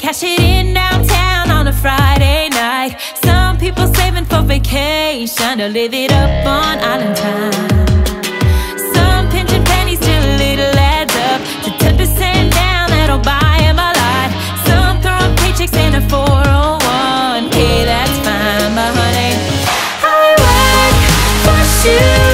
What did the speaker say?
cash it in downtown on a Friday night. Some people saving for vacation to live it up on island time. Some pinching pennies till a little adds up to 10% down, that'll buy him a lot. Some throwing paychecks in a 401k, that's fine, but honey, I work for shoes.